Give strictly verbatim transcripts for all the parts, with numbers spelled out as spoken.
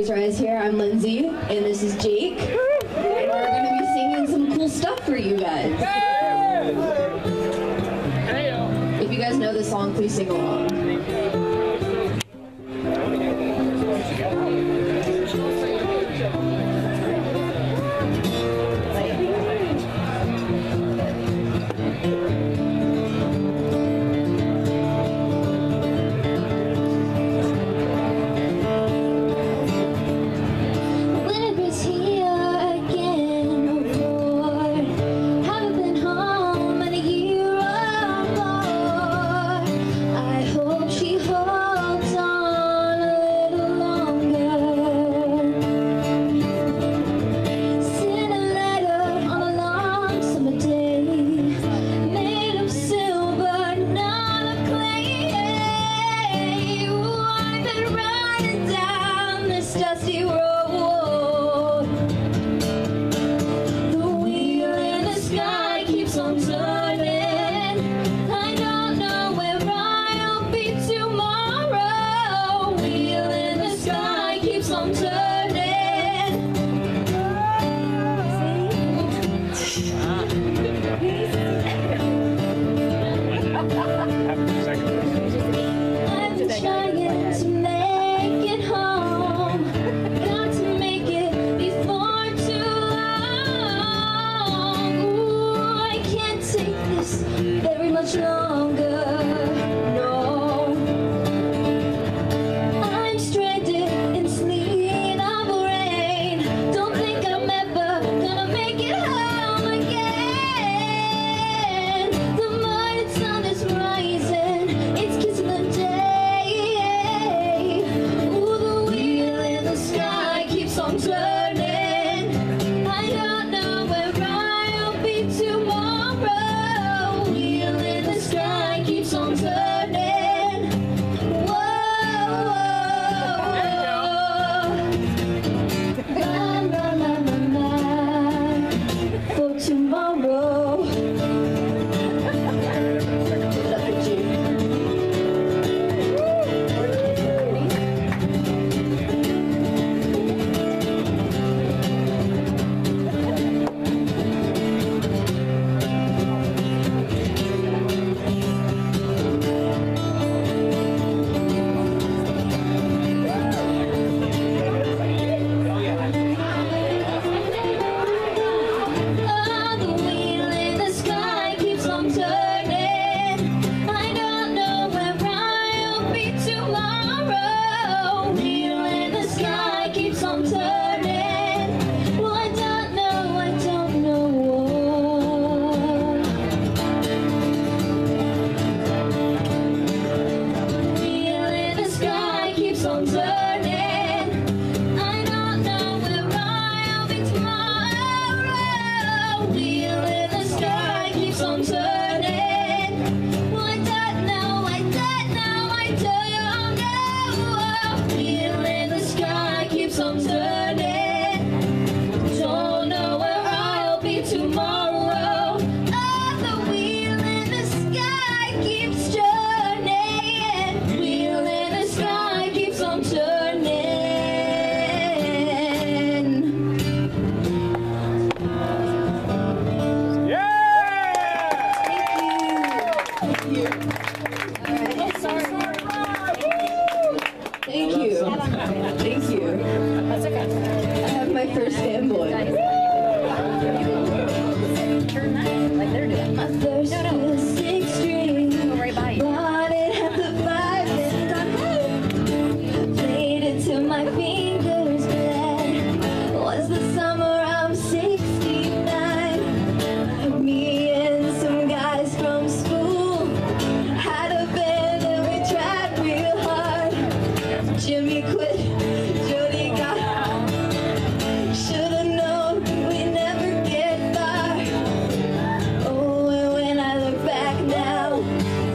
Always Rise here. I'm Lindsay, and this is Jake. And we're going to be singing some cool stuff for you guys. If you guys know this song, please sing along.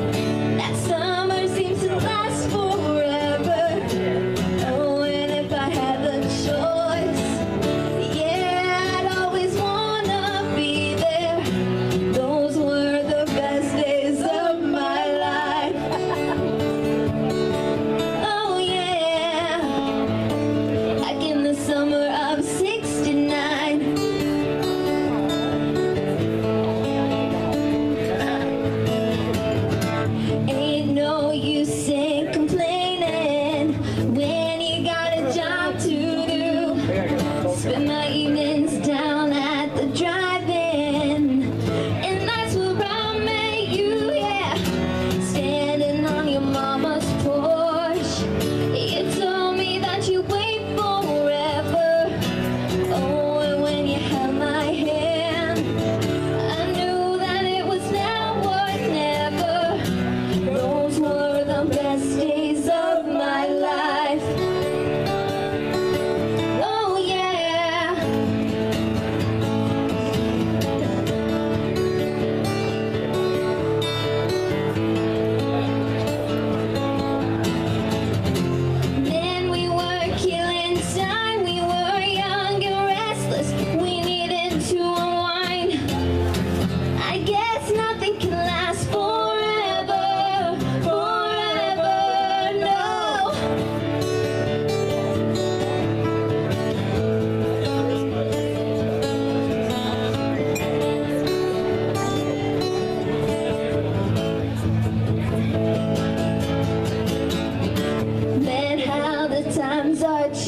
If I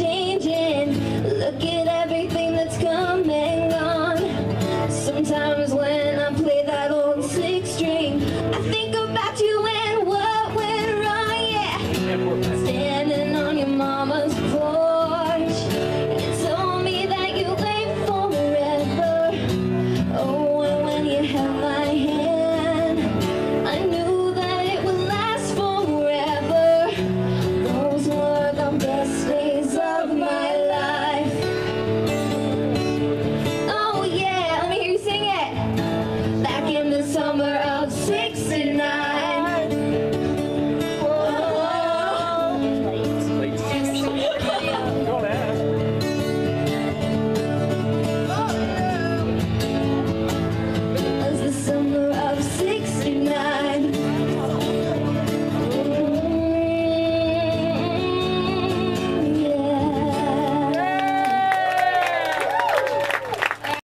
changing. Look at everything that's come and gone. Sometimes when I play that old six string, I think about you and what went wrong, yeah. Standing on your mama's porch, you told me that you wait forever. Oh, and when you held my hand, I knew that it would last forever. Those were the best days of my life. Oh yeah, let me hear you sing it. Back in the summer of sixty-nine.